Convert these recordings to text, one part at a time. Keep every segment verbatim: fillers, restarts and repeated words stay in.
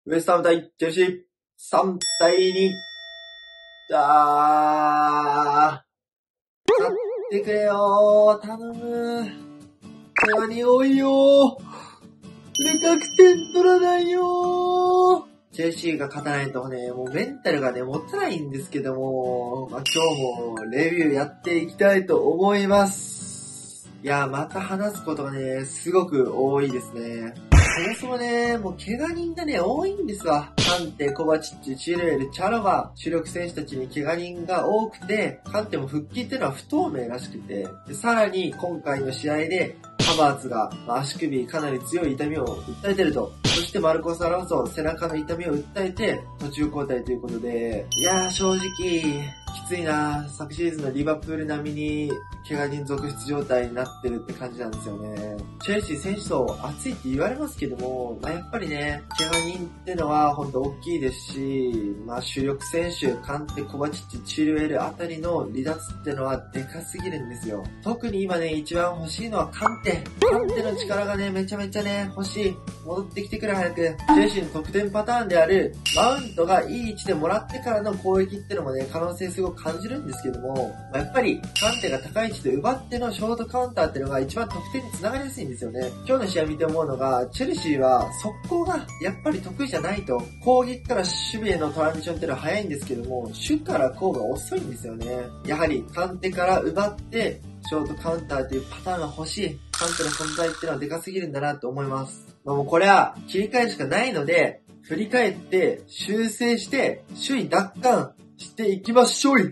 ウエストハム対チェルシー、さんたいに。あー。勝ってくれよー。頼む。世話に多いよー。でかく点取らないよー。チェルシーが勝たないとね、もうメンタルがね、持たないんですけども、まあ、今日もレビューやっていきたいと思います。いやー、また話すことがね、すごく多いですね。そもそもね、もう怪我人がね、多いんですわ。カンテ、コバチッチ、チルエル、チャロバ、主力選手たちに怪我人が多くて、カンテも復帰っていうのは不透明らしくて、でさらに今回の試合で、ハバーツが足首かなり強い痛みを訴えてると。そしてマルコス・アラウソ、背中の痛みを訴えて途中交代ということで、いやー正直、きついな。昨シーズンのリバプール並みに怪我人続出状態になってるって感じなんですよね。チェルシー選手層熱いって言われますけども、まあ、やっぱりね、怪我人ってのはほんと大きいですし、まあ主力選手、カンテ、コバチッチ、チルエルあたりの離脱ってのはでかすぎるんですよ。特に今ね、一番欲しいのはカンテ。カンテの力がね、めちゃめちゃね、欲しい。戻ってきてくれ早く。チェルシーの得点パターンである、マウントがいい位置でもらってからの攻撃ってのもね、可能性すごく感じるんですけども、まあ、やっぱり、カンテが高い位置で奪ってのショートカウンターってのが一番得点につながりやすいんですよね。今日の試合見て思うのが、チェルシーは速攻がやっぱり得意じゃないと、攻撃から守備へのトランジションってのは早いんですけども、守から攻が遅いんですよね。やはり、カンテから奪って、ショートカウンターというパターンが欲しい。カンテの存在ってのはでかすぎるんだなと思います。まあ、もうこれは切り替えしかないので、振り返って修正して首位奪還していきましょう。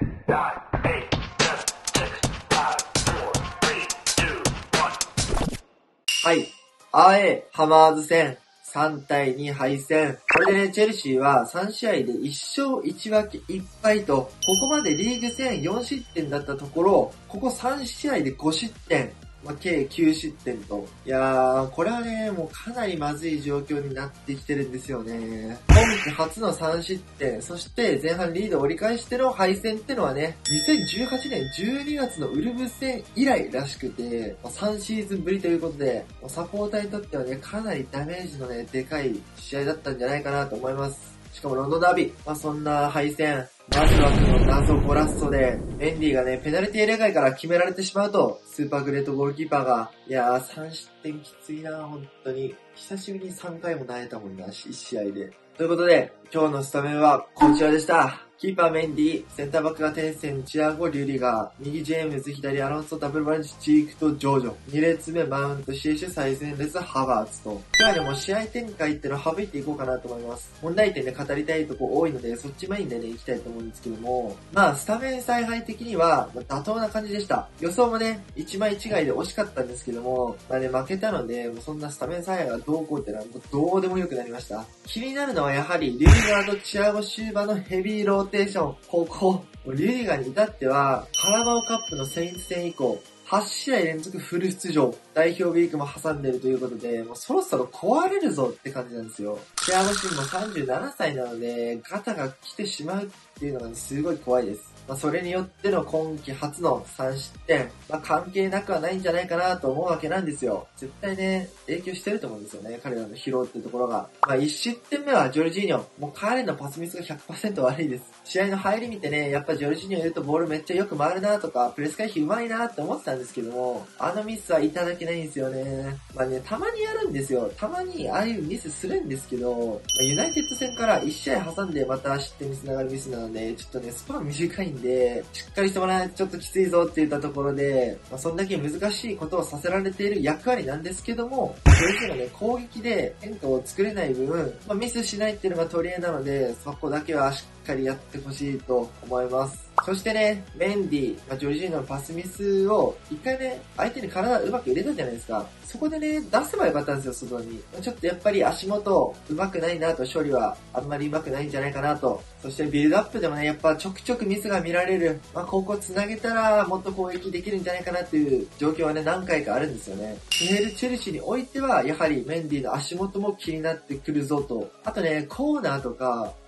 はい。アウェー、ハマーズ戦。さんたいに敗戦。これでね、チェルシーはさんしあいでいっしょういちわけいっぱいと、ここまでリーグ戦よんしってんだったところ、ここさんしあいでごしってん。まあ、計きゅうしってんと。いやー、これはね、もうかなりまずい状況になってきてるんですよね。今季初のさんしってん、そして前半リードを折り返しての敗戦ってのはね、にせんじゅうはちねんじゅうにがつのウルブス戦以来らしくて、さんシーズンぶりということで、サポーターにとってはね、かなりダメージのね、でかい試合だったんじゃないかなと思います。しかもロンドンダービー。まあ、そんな敗戦。まずはこの謎ゴラッソで、メンディがね、ペナルティエリア外から決められてしまうと、スーパーグレートゴールキーパーが、いやーさんしってんきついなー、本当に。久しぶりにさんかいも投げたもんな、いち試合で。ということで、今日のスタメンはこちらでした。キーパーメンディ、センターバックがテンセン、チアゴ、リュリガー、右ジェームズ、左アロンソ、ダブルバンチ、チークとジョージョ。に列目、マウント、シエシュ、最前列、ハバーツと。今日はでも試合展開ってのを省いていこうかなと思います。問題点で語りたいとこ多いので、そっちメインでね、行きたいと思うんですけども、まあ、スタメン采配的には、まあ、妥当な感じでした。予想もね、いちまい違いで惜しかったんですけども、まあね、負けたので、もうそんなスタメン采配がどうこうってのは、もうどうでもよくなりました。気になるのはやはり、リューガーとチアゴ・シューバのヘビーローテーション。ここ、リューガーに至っては、カラバオカップのセインツ戦以降、はちしあい連続フル出場。代表ウィークも挟んでるということで、もうそろそろ壊れるぞって感じなんですよ。チアゴシンもさんじゅうななさいなので、ガタが来てしまうっていうのが、ね、すごい怖いです。まあ、それによっての今季初のさんしってん、まあ、関係なくはないんじゃないかなと思うわけなんですよ。絶対ね、影響してると思うんですよね。彼らの疲労っていうところが。まあ、いち失点目はジョルジーニョ。もう彼のパスミスが ひゃくパーセント 悪いです。試合の入り見てね、やっぱジョルジーニョいるとボールめっちゃよく回るなとか、プレス回避うまいなって思ってたんですけども、あのミスはいただけないんですよね。まあね、たまにやるんですよ。たまにああいうミスするんですけど、まあ、ユナイテッド戦からいち試合挟んでまた失点に繋がるミスなので、ちょっとね、スパン短いんで、しっかりしてもらわないとちょっときついぞって言ったところで、まあ、そんだけ難しいことをさせられている役割なんですけども、それぞれね、攻撃で変化を作れない分、まあ、ミスしないっていうのが取り柄なので、そこだけはしっかりやってほしいと思います。そしてね、メンディ、まあ、ジョルジーノのパスミスを一回ね、相手に体うまく入れたじゃないですか。そこでね、出せばよかったんですよ、外に。ちょっとやっぱり足元うまくないなと、処理はあんまりうまくないんじゃないかなと。そしてビルドアップでもね、やっぱちょくちょくミスが見られる。まあ、ここ繋げたらもっと攻撃できるんじゃないかなっていう状況はね、何回かあるんですよね。チェルチェルシーにおいては、やはりメンディの足元も気になってくるぞと。あとね、コーナーとか、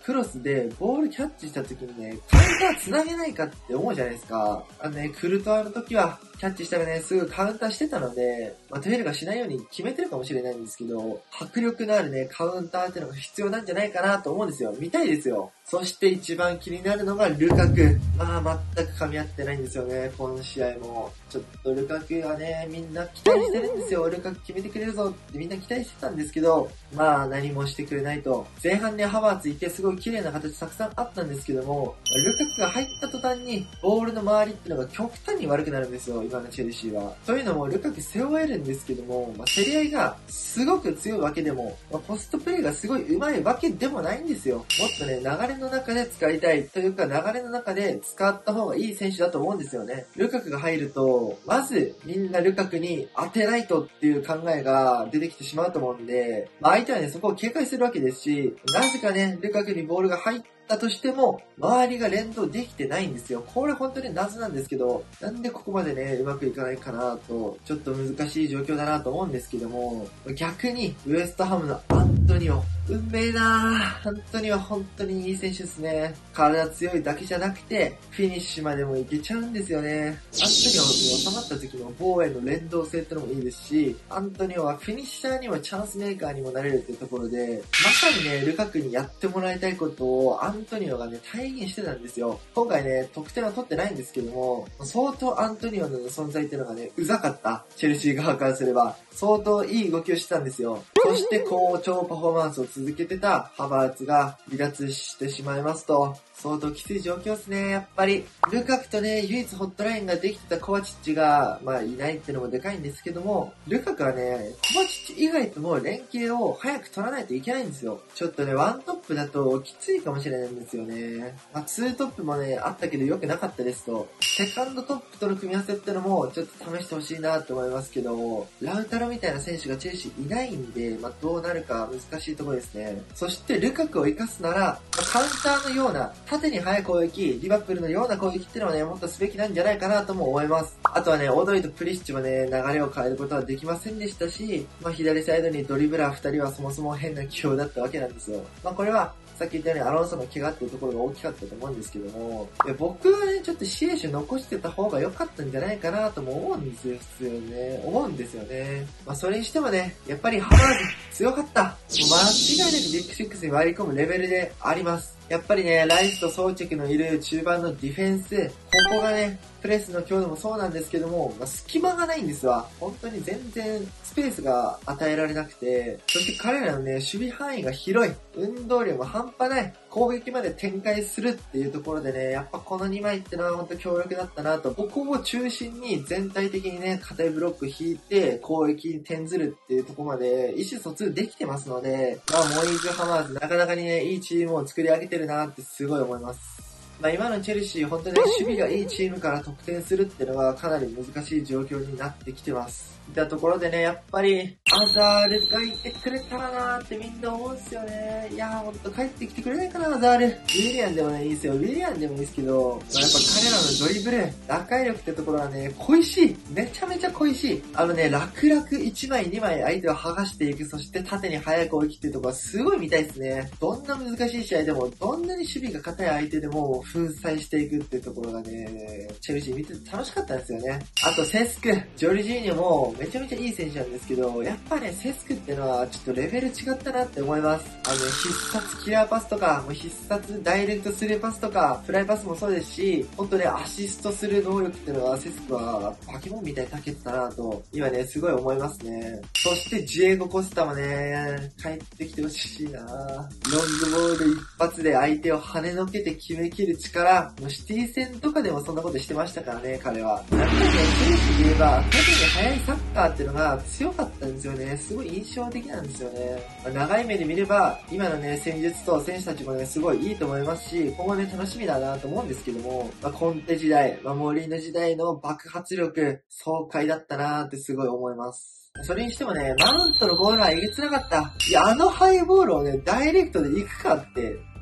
クロスでボールキャッチした時にね、カウンター繋げないかって思うじゃないですか。あのね、クルトワの時は、キャッチしたらね、すぐカウンターしてたので、まあ、トイレがしないように決めてるかもしれないんですけど、迫力のあるね、カウンターってのが必要なんじゃないかなと思うんですよ。見たいですよ。そして一番気になるのがルカク。まあ、全く噛み合ってないんですよね、この試合も。ちょっとルカクはね、みんな期待してるんですよ。ルカク決めてくれるぞってみんな期待してたんですけど、まあ、何もしてくれないと。前半ね、ハバーツいてすごい綺麗な形たくさんあったんですけども、ルカクが入った途端に、ボールの周りっていうのが極端に悪くなるんですよ、今のチェルシーは。というのも、ルカク背負えるんですけども、まあ、競り合いがすごく強いわけでも、まあ、ポストプレーがすごい上手いわけでもないんですよ。もっとね、流れの中で使いたいというか、流れの中で使った方がいい選手だと思うんですよね。ルカクが入ると、まず、みんなルカクに当てないとっていう考えが出てきてしまうと思うんで、まあ、相手はね、そこを警戒するわけですし、なぜかね、ルカクにボールが入ってだとしても、周りが連動できてないんですよ。これ本当に謎なんですけど、なんでここまでね、うまくいかないかなと、ちょっと難しい状況だなと思うんですけども、逆に、ウエストハムのアントニオ、運命なぁ。アントニオは本当にいい選手ですね。体強いだけじゃなくて、フィニッシュまでもいけちゃうんですよね。アントニオに収まった時の防衛の連動性ってのもいいですし、アントニオはフィニッシャーにもチャンスメーカーにもなれるっていうところで、まさにね、ルカクにやってもらいたいことを、アントニオがね、体現してたんですよ。今回ね、得点は取ってないんですけども、相当アントニオの存在っていうのがね、うざかった。チェルシー側からすれば、相当いい動きをしてたんですよ。そして好調パフォーマンスを続けてたハバーツが離脱してしまいますと、相当きつい状況ですね、やっぱり。ルカクとね、唯一ホットラインができてたコバチッチが、まあいないってのもでかいんですけども、ルカクはね、コバチッチ以外とも連携を早く取らないといけないんですよ。ちょっとね、ワントップだときついかもしれないんですよね。まあツートップもね、あったけど良くなかったですと。セカンドトップとの組み合わせってのも、ちょっと試してほしいなと思いますけど、ラウタロみたいな選手がチェルシーいないんで、まあどうなるか難しいところですね。そしてルカクを生かすなら、まあ、カウンターのような、縦に速い攻撃、リバプールのような攻撃っていうのはね、もっとすべきなんじゃないかなとも思います。あとはね、オドイとプリシッチもね、流れを変えることはできませんでしたし、まあ左サイドにドリブラーふたりはそもそも変な起用だったわけなんですよ。まあこれは、さっき言ったようにアロンソの怪我っていうところが大きかったと思うんですけども、いや僕はね、ちょっとシエシュ残してた方が良かったんじゃないかなとも思うんですよ、普通ね。思うんですよね。まあそれにしてもね、やっぱりハバーズ強かった。もう間違いなくビッグシックスに割り込むレベルであります。やっぱりね、ライスと装着のいる中盤のディフェンス、ここがね、プレスの強度もそうなんですけども、まあ、隙間がないんですわ。本当に全然スペースが与えられなくて、そして彼らのね、守備範囲が広い。運動量も半端ない。攻撃まで展開するっていうところでね、やっぱこのにまいってのは本当強力だったなと。ここを中心に全体的にね、硬いブロック引いて攻撃に転ずるっていうところまで意思疎通できてますので、まあモイーズ・ハマーズなかなかにね、いいチームを作り上げてるなってすごい思います。まあ今のチェルシー、本当に守備がいいチームから得点するっていうのはかなり難しい状況になってきてます。いったところでね、やっぱり、アザールがいてくれたらなーってみんな思うんですよね。いやーほんと帰ってきてくれないかな、アザール。ウィリアンでもね、いいですよ。ウィリアンでもいいですけど、まあ、やっぱ彼らのドリブル、打開力ってところはね、恋しい。めちゃめちゃ恋しい。あのね、楽々いちまいにまい相手を剥がしていく、そして縦に速い攻撃っていうところはすごい見たいですね。どんな難しい試合でも、どんなに守備が硬い相手でも、粉砕していくっていうところがね、チェルシー見てて楽しかったんですよね。あとセスク、ジョルジーニョもめちゃめちゃいい選手なんですけど、やっぱね、セスクってのはちょっとレベル違ったなって思います。あの、必殺キラーパスとか、もう必殺ダイレクトスルーパスとか、フライパスもそうですし、ほんとね、アシストする能力っていうのはセスクはバケモンみたいに長けてたなと、今ね、すごい思いますね。そしてジエゴ・コスタもね、帰ってきてほしいな。ロングボール一発で相手を跳ねのけて決めきる力、もうシティ戦とかでもそんなことしてましたからね、彼は。やっぱりね、選手で言えば、縦に速いサッカーっていうのが強かったんですよね。すごい印象的なんですよね。まあ、長い目で見れば、今のね、戦術と選手たちもね、すごいいいと思いますし、今後ね、楽しみだなと思うんですけども、まあ、コンテ時代、まあ、モーリーの時代の爆発力、爽快だったなーってすごい思います。それにしてもね、マウントのゴールはえげつなかった。いや、あのハイボールをね、ダイレクトで行くかって、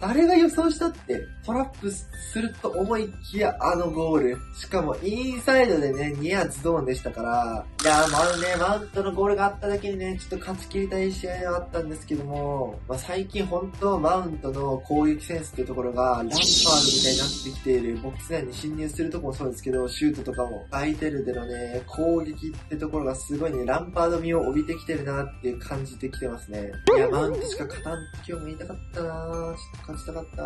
誰が予想したってトラップすると思いきやあのゴール。しかもインサイドでね、ニアズドーンでしたから、いやーまあね、マウントのゴールがあっただけにね、ちょっと勝ち切りたい試合ではあったんですけども、まあ最近本当マウントの攻撃センスっていうところがランパードみたいになってきている。ボックス内に侵入するとこもそうですけど、シュートとかも、バイテルでのね、攻撃ってところがすごいね、ランパード味を帯びてきてるなっていう感じてきてますね。いや、マウントしか勝たんって今日も言いたかったなぁ。ちょっと勝ちたかった。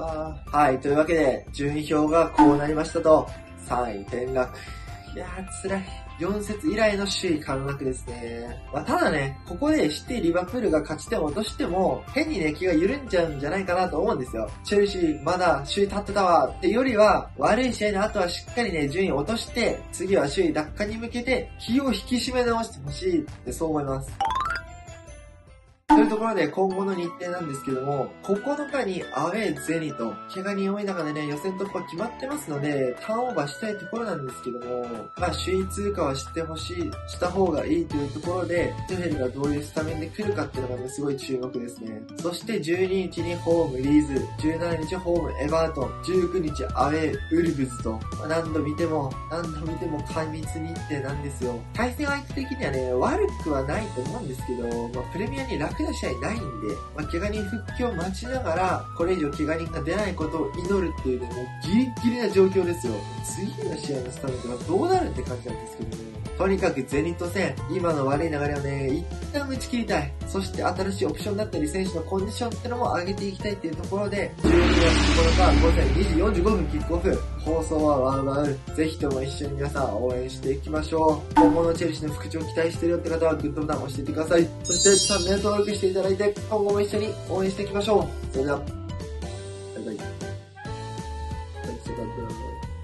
はい、というわけで、順位表がこうなりましたと、さんい転落。いやー、辛い。よん節以来の首位陥落ですね。まあ、ただね、ここでしてリバプールが勝ち点を落としても、変にね、気が緩んじゃうんじゃないかなと思うんですよ。チェルシー、まだ首位立ってたわってよりは、悪い試合の後はしっかりね、順位を落として、次は首位奪還に向けて、気を引き締め直してほしいってそう思います。というところで今後の日程なんですけども、ここのかにアウェーゼニと、怪我人多い中でね、予選突破決まってますので、ターンオーバーしたいところなんですけども、まあ首位通過はしてほしい、した方がいいというところで、トゥヘルがどういうスタメンで来るかっていうのがね、すごい注目ですね。そしてじゅうににちにホームリーズ、じゅうしちにちホームエバートン、じゅうくにちアウェーウルブズと、まあ、何度見ても、何度見ても過密日程なんですよ。対戦相手的にはね、悪くはないと思うんですけど、まあプレミアに楽な試合ないんで、まあ、怪我人復帰を待ちながら、これ以上怪我人が出ないことを祈るっていうね、もうギリギリな状況ですよ。次の試合のスタメンとかどうなるって感じなんですけどね。とにかくゼニット戦、今の悪い流れをね、一旦打ち切りたい。そして新しいオプションだったり、選手のコンディションってのも上げていきたいっていうところで、じゅうにがつここのかごぜんにじよんじゅうごふんキックオフ。放送はワウワウ。ぜひとも一緒に皆さん応援していきましょう。今後のチェルシーの復調を期待してるよって方はグッドボタンを押していてください。そしてチャンネル登録していただいて、今後も一緒に応援していきましょう。それでは、バイバイ。